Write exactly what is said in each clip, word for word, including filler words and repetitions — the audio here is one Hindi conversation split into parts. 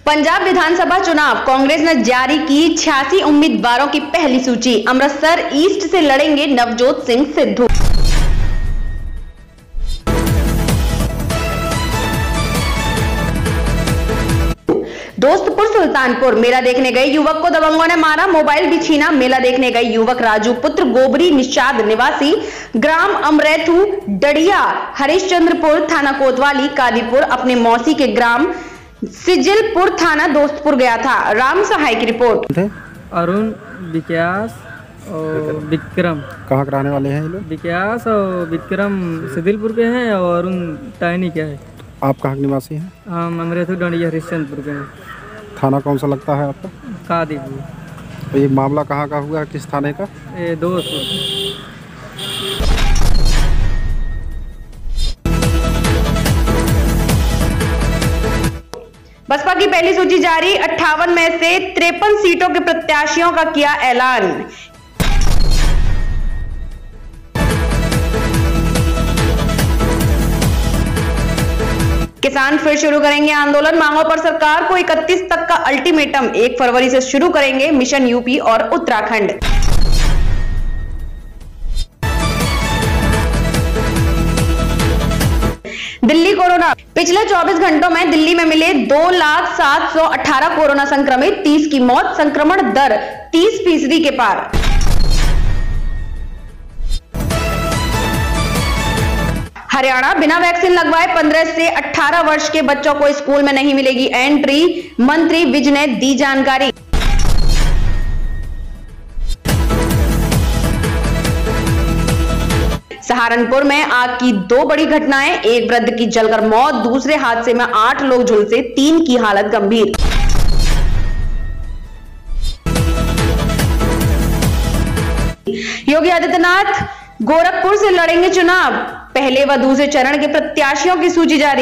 पंजाब विधानसभा चुनाव, कांग्रेस ने जारी की छियासी उम्मीदवारों की पहली सूची। अमृतसर ईस्ट से लड़ेंगे नवजोत सिंह सिद्धू। दोस्तपुर सुल्तानपुर, मेला देखने गए युवक को दबंगों ने मारा, मोबाइल भी छीना। मेला देखने गए युवक राजू पुत्र गोबरी निषाद निवासी ग्राम अमरेथू डडिया हरिश्चंद्रपुर थाना कोतवाली कादीपुर अपने मौसी के ग्राम सिजिलपुर थाना दोस्तपुर गया था। राम सहाय की रिपोर्ट। अरुण, विकास और विक्रम। कहाँ के रहने वाले हैं ये लोग? विकास और विक्रम सिजिलपुर के हैं और अरुण टाइनी के हैं। आप कहाँ के निवासी हैं? हम अमरेथू डडिया हरिश्चंद्रपुर के हैं। थाना कौन सा लगता है आपका? कादीपुर। तो ये मामला कहाँ का हुआ है, किस थाने का? ये दोस्तपुर। बसपा की पहली सूची जारी, अट्ठावन में से तिरपन सीटों के प्रत्याशियों का किया ऐलान। किसान फिर शुरू करेंगे आंदोलन, मांगों पर सरकार को इकतीस तक का अल्टीमेटम। एक फरवरी से शुरू करेंगे मिशन यूपी और उत्तराखंड। दिल्ली कोरोना, पिछले चौबीस घंटों में दिल्ली में मिले दो लाख सात सौ अठारह कोरोना संक्रमित, तीस की मौत, संक्रमण दर तीस फीसदी के पार। हरियाणा, बिना वैक्सीन लगवाए पंद्रह से अठारह वर्ष के बच्चों को स्कूल में नहीं मिलेगी एंट्री, मंत्री विज ने दी जानकारी। सहारनपुर में आग की दो बड़ी घटनाएं, एक वृद्ध की जलकर मौत, दूसरे हादसे में आठ लोग झुलसे, तीन की हालत गंभीर। योगी आदित्यनाथ गोरखपुर से लड़ेंगे चुनाव, पहले व दूसरे चरण के प्रत्याशियों की सूची जारी।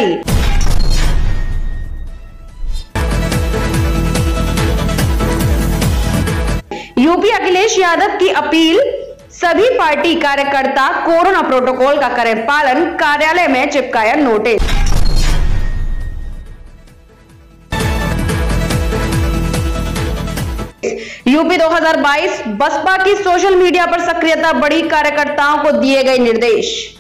यूपी अखिलेश यादव की अपील, सभी पार्टी कार्यकर्ता कोरोना प्रोटोकॉल का करें पालन, कार्यालय में चिपकाया नोटिस। यूपी दो हज़ार बाईस, बसपा की सोशल मीडिया पर सक्रियता बढ़ी, कार्यकर्ताओं को दिए गए निर्देश।